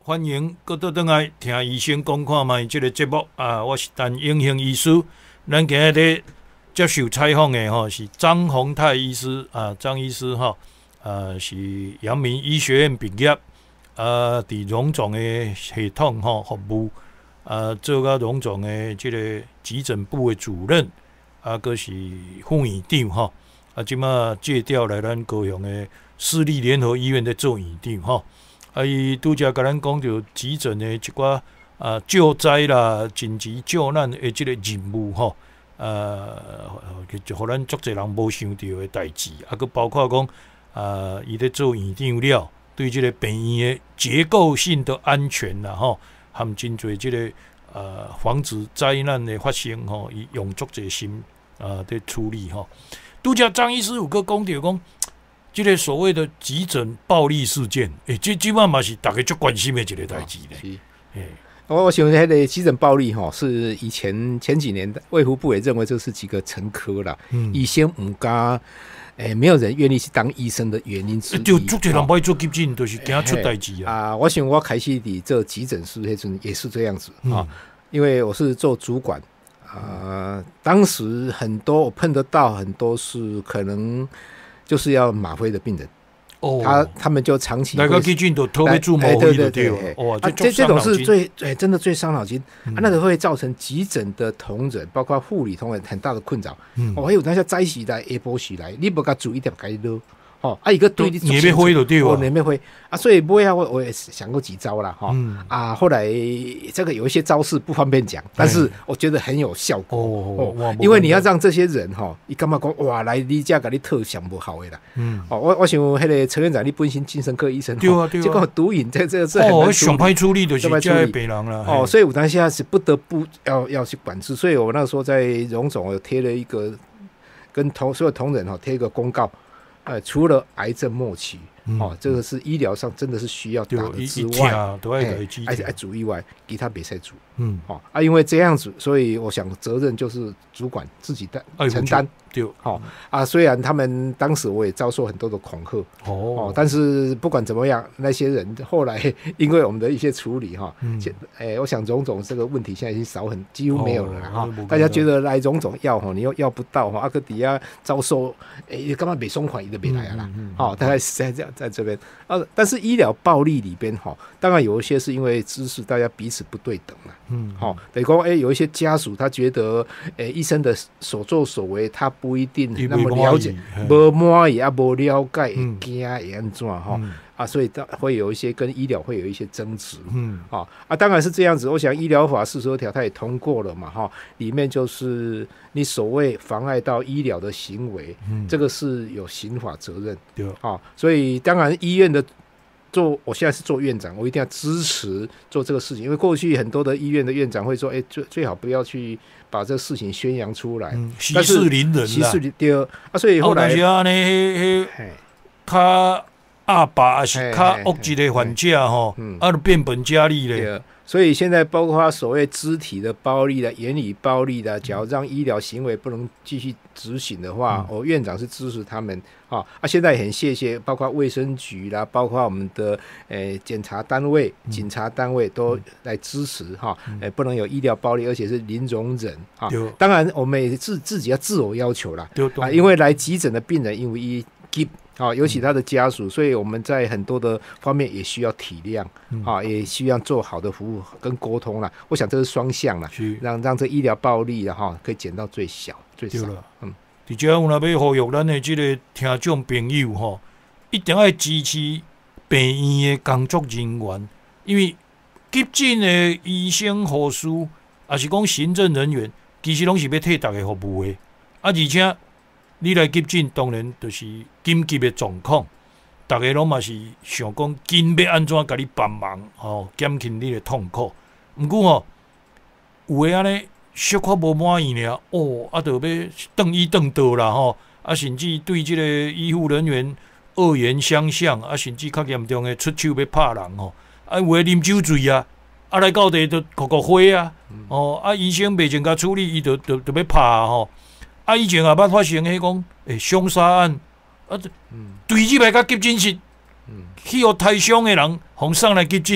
欢迎搁倒转来听医生讲看卖即个节目啊！我是陈永兴医师，咱今日咧接受采访的吼是张宏泰医师啊，张医师吼，呃是阳明医学院毕业，呃，伫荣总的系统吼服务，呃，做到荣总的即个急诊部的主任，啊，佫是副院长吼，啊，即马借调来咱高雄的市立联合医院咧做院长吼。啊，伊拄则甲咱讲着急诊的一寡啊救灾啦、紧急救难的即个任务吼，呃，就互咱足侪人无想到的代志，啊，佮包括讲啊，伊咧做院长了，对即个病院的结构性的安全啦吼，含真侪即个呃防止灾难的发生吼，伊用足侪心啊伫处理吼。拄则张医师有佮讲着讲。这个所谓的急诊暴力事件，诶、欸，这基本上嘛是大家最关心的一个代志咧。 诶，我我想那个急诊暴力哈，是以前前几年卫福部也认为这是几个陈科啦，嗯，以前唔敢，诶、欸，没有人愿意去当医生的原因之一。 就足侪人不爱做急诊，就是惊出代志啊。 啊，我想我开始伫做急诊室迄阵也是这样子啊、嗯，因为我是做主管啊、呃，当时很多我碰得到很多是可能。就是要吗啡的病人，哦，他他们就长期那个急诊都特别注吗啡的对对哦，啊，这这种是最哎真的最伤脑筋、嗯啊，那个会造成急诊的同仁，包括护理同仁很大的困扰。嗯，哦，还有那些早时来、下晡时来，你不甲注意点，该落。哦，啊，一个对你你没灰就对了， 哦，你没灰啊，所以不会啊，我我也想过几招啦，哈、嗯，啊，后来这个有一些招式不方便讲，但是我觉得很有效果哦，哦因为你要让这些人哈，你干嘛讲哇，来你家给你特想不好的啦，嗯，哦，我我想那个陈院长，你本身精神科医生， 对啊对啊， 结果毒瘾这这个是很哦，上派处理就是这病人了， 哦，所以我当下是不得不要要去管制，所以我那时候在荣总我贴了一个跟同所有同仁哈贴一个公告。呃，除了癌症末期，嗯、哦，这个是医疗上真的是需要打的之外，哎，哎哎，煮以外，给他别再煮，嗯，哦啊，因为这样子，所以我想责任就是主管自己担承担， 对， 好、哦、啊，虽然他们当时我也遭受很多的恐吓，哦，哦，但是不管怎么样，那些人后来因为我们的一些处理哈，嗯，哎，我想荣总这个问题现在已经少很，几乎没有了哈、哦哦，大家觉得来荣总要哈，你又要不到哈，阿哥底下遭受，哎，干嘛别松款？都别来了啦，好、嗯嗯哦，大概是在这样在这边啊。但是医疗暴力里边哈，当然有一些是因为知识大家彼此不对等嘛，嗯，好、哦，等于说哎，有一些家属他觉得，哎，医生的所作所为他不一定那么了解，不满意啊，不了解，惊也安怎哈啊，所以会有一些跟医疗会有一些争执，嗯，啊啊，当然是这样子。我想医疗法四十二条它也通过了嘛，哈，里面就是你所谓妨碍到医疗的行为，嗯，这个是有刑法责任，对，啊，所以当然医院的做，我现在是做院长，我一定要支持做这个事情，因为过去很多的医院的院长会说，哎、欸，最最好不要去把这个事情宣扬出来， 嗯、息事宁人啦， 息事宁人啊，所以后来， 但是啊，呢，迄迄，他。阿爸也是较恶质的患者吼，啊，就变本加厉咧。 所以现在包括所谓肢体的暴力的、言语暴力的，只要让医疗行为不能继续执行的话，我、嗯哦、院长是支持他们啊。啊，现在也很谢谢，包括卫生局啦，包括我们的诶检察单位、嗯、警察单位都来支持哈。诶、嗯欸，不能有医疗暴力，而且是零容忍啊。当然，我们也自自己要自我要求啦。啊，因为来急诊的病人，因为一急。啊，尤其他的家属，所以我们在很多的方面也需要体谅，嗯、啊，也需要做好的服务跟沟通啦。我想这是双向啦，让让这医疗暴力啦哈可以减到最小最少。嗯， 而且有若要呼吁咱的这个听众朋友哈，一定要支持病院的工作人员，因为急诊的医生、护士，也是讲行政人员，其实拢是要替大家服务的，啊，而且。你来急诊，当然就是紧急的状况，大家拢嘛是想讲紧要安怎甲你帮忙，吼减轻你的痛苦。毋过吼，有诶安尼小可无满意尔，哦，啊，就要顿医顿倒啦，吼，啊，甚至对即个医护人员恶言相向，啊，甚至较严重诶出手要拍人吼，啊，有诶啉酒醉啊，啊来到地就哭哭花啊，哦，啊，医生袂前甲处理，伊就就就要拍啊，吼。啊！以前也捌发生迄讲，诶，凶杀案，啊，嗯、对入来甲急诊室，嗯、去互抬伤诶人，互送来急诊，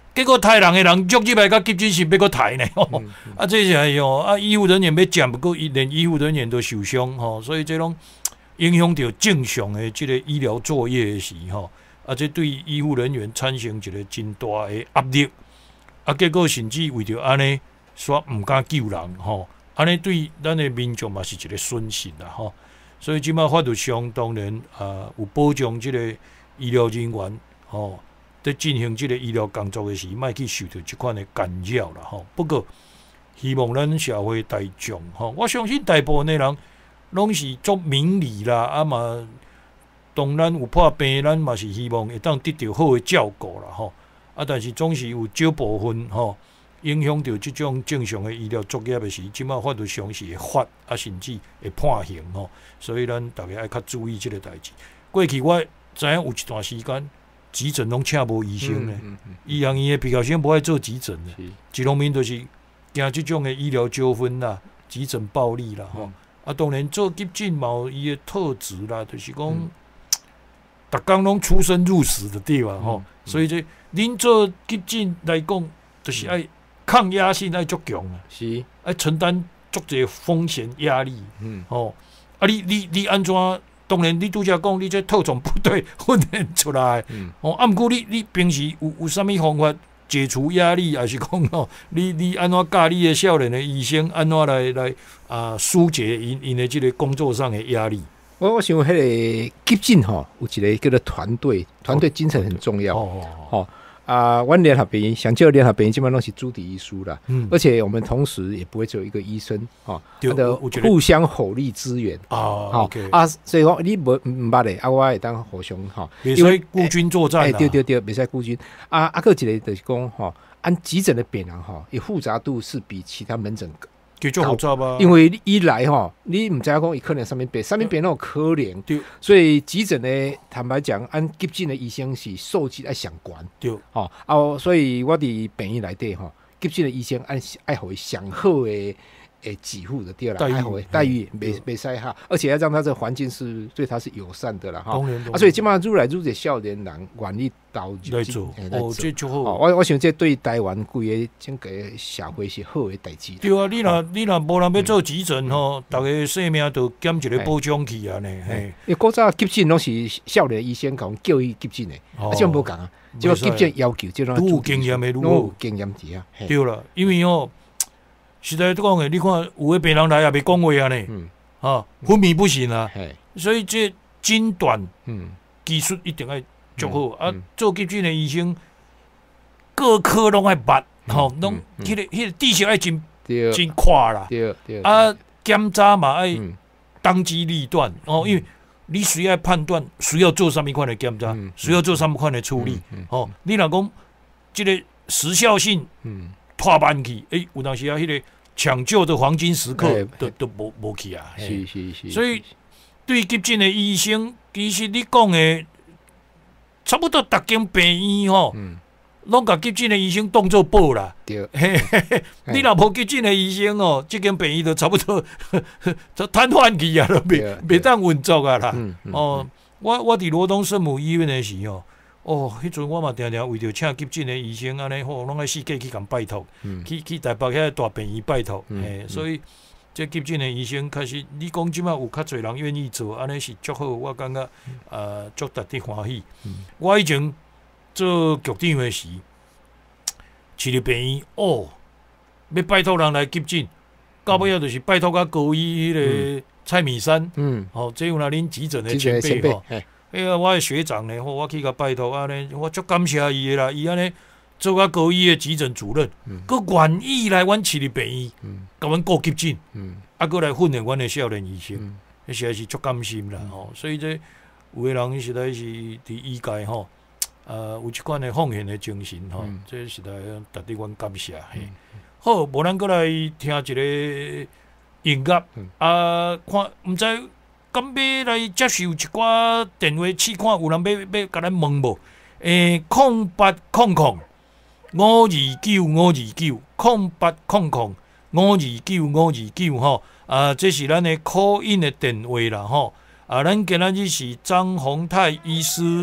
结果杀人的人捉入来，甲急诊室要搁杀呢，吼、嗯嗯、啊，这是哎哟，啊，医护人员要占，不过连医护人员都受伤，吼，所以这拢影响到正常的这个医疗作业的时，吼，啊，这对医护人员产生一个真大的压力，啊，结果甚至为着安尼，煞毋敢救人，吼，安尼对咱的民众嘛是一个损失啦，吼，所以即马法律上当然啊有保障这个医疗人员，吼。在进行这个医疗工作的时，莫去受到这款的干扰啦吼。不过，希望咱社会大众吼，我相信大部分的人拢是做明理啦，啊嘛，当然有破病，咱嘛是希望会当得到好的照顾啦吼。啊，但是总是有少部分吼，影响到这种正常的医疗作业的时，即马法律上是会罚啊，甚至会判刑吼。所以咱大家爱较注意这个代志。过去我知影有一段时间。急诊拢请无医生呢，医院伊诶比较先无爱做急诊的，一方面就是惊即种诶医疗纠纷啦、急诊暴力啦，吼、嗯。啊，当然做急诊嘛有伊诶特质啦，就是讲，嗯、逐工拢出生入死的地方吼、嗯嗯，所以这恁做急诊来讲，就是爱抗压性爱足强啊，是爱承担足侪风险压力，嗯，吼、哦，啊你你你安怎？当然，你拄则讲，你这特种部队训练出来，嗯、哦，啊，毋过你你平时有有啥物方法解除压力，还是讲哦，你你安怎教你的少年的医生安怎来来啊疏解因因的这个工作上的压力？ 我我想迄个急诊吼，有一个叫做团队，团队精神很重要。哦哦哦。啊，阮联合病院，想叫联合病院基本上都是主治医师啦，嗯，而且我们同时也不会只有一个医生，哈，他的互相互利支援，哦，好、okay 啊，所以讲你无唔捌咧，啊，我会当互相哈， 因为孤军作战、啊，哎， 对对对，袂使孤军，啊，啊，个一个就是讲哈，按急诊的病人哈，伊复杂度是比其他门诊高， 因为你一来哈，你唔知影讲伊可能上面病，上面病那种可怜，所以急诊呢，坦白讲，按急诊的医生是受级爱上管，对，哦，啊，所以我伫病院内底哈，急诊的医生按爱互伊上好的诶给付的对啦，爱互待遇袂袂使哈，而且要让他这个环境是对他是友善的啦哈，啊，所以基本上愈来愈侪少年人愿意投入来做，哦，这就好。 我我想这对台湾规个整个社会是好的代志。 对啊，你若你若无人要做急诊吼，大家性命都减一个保障去啊呢。嘿， 因为古早急诊拢是少年医生讲叫伊急诊的，啊，这无讲啊，这个急诊要求这种有经验的， 有经验的啊。 对啦，因为哦。实在讲诶，你看有诶病人来也袂讲话啊呢，嗯、啊，昏迷不醒啊，嗯、所以这诊断技术一定要足好、嗯、啊。做急诊诶医生，各科拢爱捌，吼、嗯，拢迄、那个迄、那个知识爱真真快啦，对对啊，检查嘛爱当机立断，哦，因为你需要判断需要做什么款的检查，嗯、需要做什么款的处理，嗯嗯、哦，你若讲这个时效性，嗯。拖慢去，诶、欸，有当时啊，迄个抢救的黄金时刻都都无无去啊。是是是。所以对急诊的医生，其实你讲的差不多，逐间病院吼，拢甲急诊的医生当做宝啦。对。你若无急诊的医生哦，这间病院都差不多就瘫痪去啊，都袂袂当运作啊啦。嗯嗯、哦，我我伫罗东圣母医院的时候。哦，迄阵我嘛常常为着请急诊的医生安尼，吼，拢爱四界去共拜托，嗯、去去台北遐大病院拜托，诶、嗯欸，所以这急诊的医生开始，你讲即马有较侪人愿意做，安尼是足好，我感觉呃足值得欢喜。嗯、我以前做局长的时，市立病院哦，要拜托人来急诊，到尾仔就是拜托甲高医迄个蔡米山，嗯，哦，这有那恁急诊的前辈吼。哎呀，我的学长呢，我去甲拜托安尼，我足感谢伊的啦。伊安尼做甲高医的急诊主任，佮、嗯、愿意来阮市立病院，甲阮顾急诊，嗯、啊，佮来训练阮的少年医生，迄、嗯、实在是足甘心啦吼、嗯。所以这有的人实在是伫医界吼，呃，有一款的奉献的精神吼，嗯、这实在值得阮感谢。嗯、好，无咱佮来听一个音乐，嗯、啊，看毋知。敢要来接受一寡电话试看，有人要要甲咱问无？诶，空八空空五二九五二九，空八空空五二九五二九吼。啊，这是咱的 call in 的电话啦吼。啊，咱今仔日是张宏泰医师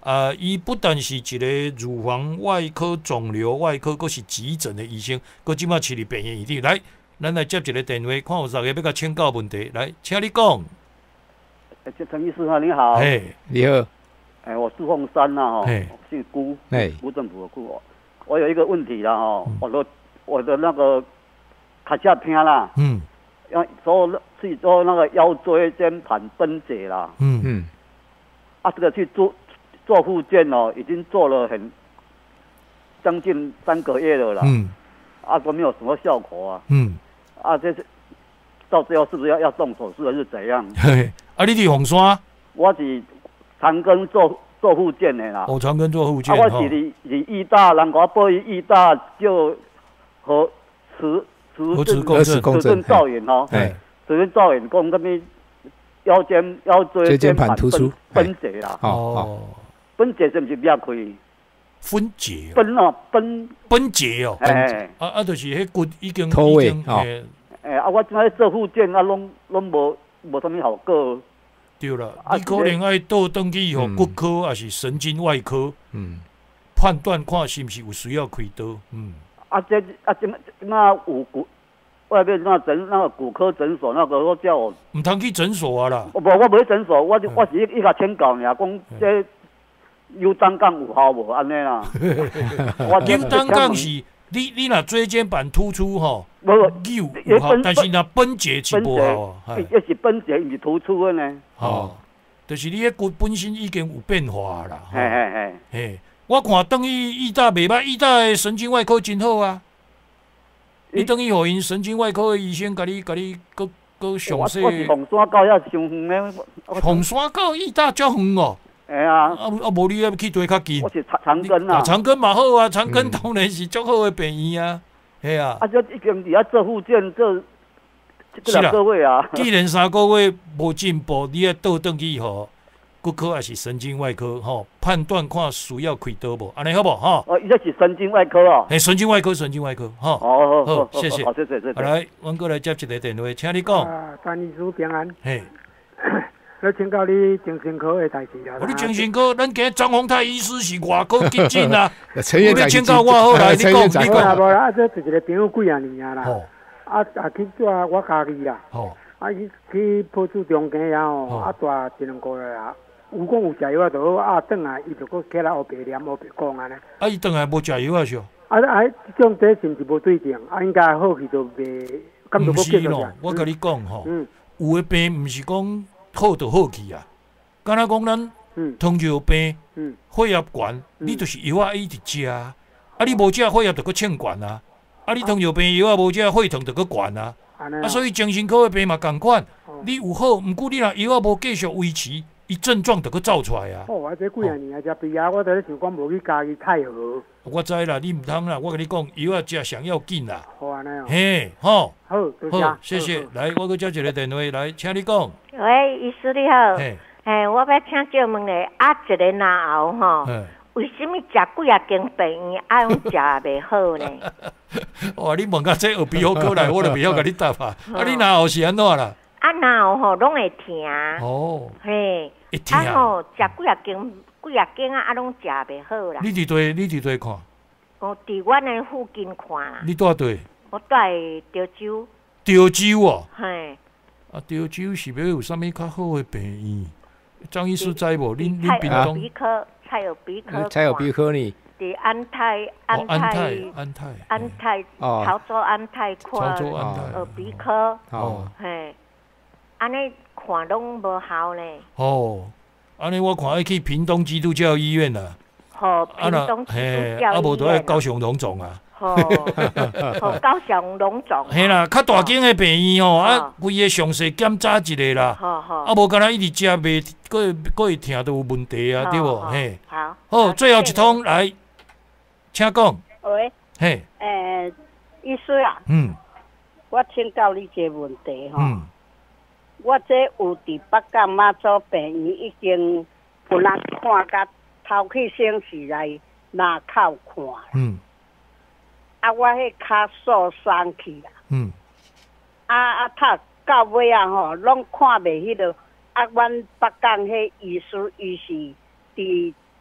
啊，伊不但是一个乳房外科、肿瘤外科，佫是急诊的医生，佫即马饲伫病院院长。来，咱来接一个电话，看有啥个要甲请教问题。来，请你讲。 这陈医师哈，你好。 嘿， 你好。 哎，我是凤山呐，哈，姓辜，辜政府的辜。我有一个问题啦，哈，我的我的那个卡下偏啦，嗯，要做去做那个腰椎间盘分解啦，嗯嗯，啊，这个去做做复健哦，已经做了很将近三个月了啦，嗯，啊都没有什么效果啊，嗯，啊这是到最后是不是要要动手术还是怎样？ 嘿，啊你伫凤山？ 我是长庚做做复健的啦。 哦，长庚做复健。 啊，我是伫伫义大，人我报伊义大就和磁磁振磁振造影吼，磁振造影讲那边腰间腰椎间盘突出分解啦。哦，分解是不是比较可以？ 分解。 分哦，分分解哦。哎，啊啊，就是迄骨已经已经诶。 诶，啊，我即摆做复健啊，拢拢无无啥物效果。 对啦，你可能爱倒转去吼骨科还是神经外科，嗯，判断看是毋是有需要开刀，嗯。 啊，这啊，这那有骨外面那诊那个骨科诊所那个，我叫我唔通去诊所啊啦。 无，我无去诊所，我我是一甲请教尔，讲这有单杠有效无安尼啦。 有单杠是。你你若椎间盘突出吼，有有效，但是若分解是无效啊。 一是分解，毋是突出的呢。 哦，就是你迄骨本身已经有变化啦。 嘿嘿嘿， 嘿，我看等于义大袂歹，义大的神经外科真好啊。你等于互因神经外科的医生，甲你甲你搁搁详细。 我是凤山到遐伤远呢。 凤山到义大足远哦。 哎呀，啊啊！无你要去对较近。 我是长长庚啊， 长庚嘛好啊，长庚当然是足好的病院啊，系啊。 啊，这已经伫遐做复健，做这两个月啊。 既然三个月无进步，你要倒转去吼，骨科还是神经外科吼，判断看需要开刀无，安尼好不吼？ 哦，伊这是神经外科哦。 嘿，神经外科，神经外科，吼。 哦，好， 好，谢谢。 好，谢谢，谢谢。 来，阮过来接一个电话，请你讲。 啊，陈医师平安。 嘿。 要请教你精神科的代志啦。 我你精神科，咱今张宏泰医师是外科急诊啦。 陈院长， 请教我好来，你讲，你讲。 无啦无啦，啊，这就是一个朋友几啊年啊啦。啊啊，去做我家己啦。啊，去去保住中间呀吼，啊，住一两个月啊。有讲有食药啊，就好啊，转来伊就搁起来黑白念黑白讲安尼。 啊，伊转来无食药啊，是？ 啊啊，这种这是毋是无对症？啊，应该好去就袂，感觉搁继续食。 我甲你讲吼，有的病毋是讲。好就好去啊！敢若讲咱糖尿病、血压悬，你就是药啊一直食啊。啊，你无食血压就搁称悬啊。啊，你糖尿病药啊无食，血糖就搁悬啊。啊，所以精神科的病嘛共款。你有好，毋过你若药啊无继续维持，伊症状就搁走出来啊。 哦，我这几啊年啊，食鼻啊，我在咧想讲无去家己太好。 我知啦，你毋通啦，我甲你讲，药啊食上要紧啦。 好安尼哦。 嘿，好。 好， 好，谢谢。来，我搁接一个电话来，请你讲。 喂，医师你好。嘿，嘿，我要请教问咧，啊，一个牙后吼，为什么食几啊间病院啊，拢食袂好呢？ 哇，你问到这耳鼻喉科来，我就袂晓甲你答啊。啊，你牙后是安怎啦？ 啊，牙后吼拢会疼。 哦。 嘿。 会疼。 啊吼，食几啊间几啊间啊，啊拢食袂好啦。 你伫对，你伫对看？ 哦，伫阮的附近看啦。 你住对？ 我在潮州。 潮州哦。 嘿。 啊，潮州是要有啥物较好的病院？张医师知无？恁恁屏东鼻科，菜有鼻科， 菜有鼻科呢？ 伫安泰， 安泰， 安泰， 安泰，潮州安泰看耳鼻科。哦，嘿，安尼看拢无效呢。 哦，安尼我看要去屏东基督教医院啦。 好，屏东基督教医院。 啊，无就爱高雄荣总啊。 吼，吼高雄荣总。 嘿啦，较大间的病院吼，啊，规个详细检查一下啦。好好。啊，无敢若一直食袂，佫佫会疼都有问题啊，对无？嘿。 好。 好，最后一通来，请讲。 喂。 嘿。 诶，医师啊。 嗯。 我请教你一个问题吼。嗯。我这有伫北港妈祖病院已经有人看甲头去星期来拿口看。嗯。啊，我迄骹受伤去啦。嗯。啊啊，他到尾啊吼，拢看袂迄个。啊，阮北港迄医师伊是伫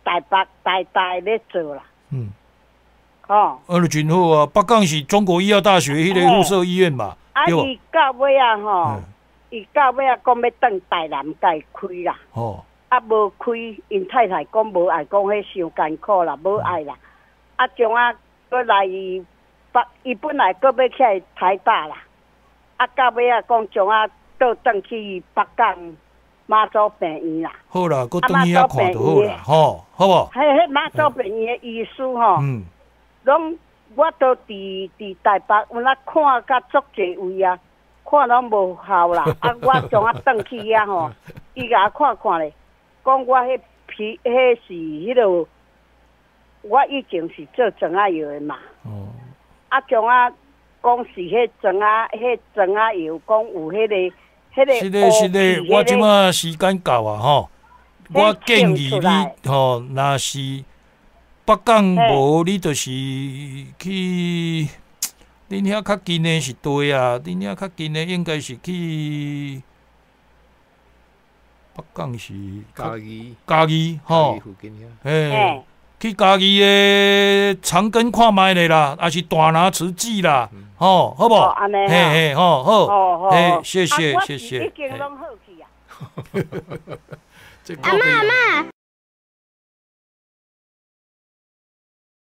台北大大咧做啦。 嗯。 哦。 啊，就真好啊！北港是中国医药大学迄个附设医院嘛， 啊，伊到尾啊吼，伊到尾啊讲要转台南甲伊开啦。 哦。 啊，无开，因太太讲无爱，讲迄伤艰苦啦，无爱啦。啊，种啊，搁来北，伊本来搁要起台大啦。啊，到尾啊，讲种啊，倒转去北港妈祖病院啦。 好啦，搁转去遐看就好啦，吼，好无？ 迄迄妈祖病院的医师吼，嗯，拢我都伫伫台北，有那看甲足侪位啊，看拢无效啦。啊，我种啊转去遐吼，伊甲我看看咧。讲我迄皮，迄是迄落，我以前是做庄仔药的嘛。哦。啊，种啊，讲是迄庄仔，迄庄仔药，讲有迄个，迄个。 是的，是的，我即马时间到啊，吼。我建议你，吼，若是北港无，你就是去，恁遐较近的是对啊，恁遐较近的应该是去。北港是嘉义， 嘉义吼， 嘿， 去嘉义的长庚看卖咧啦，还是大拿慈济啦，吼，好不？嘿嘿，吼好，嘿，谢谢谢谢。 已经拢好去啊。 阿妈阿妈。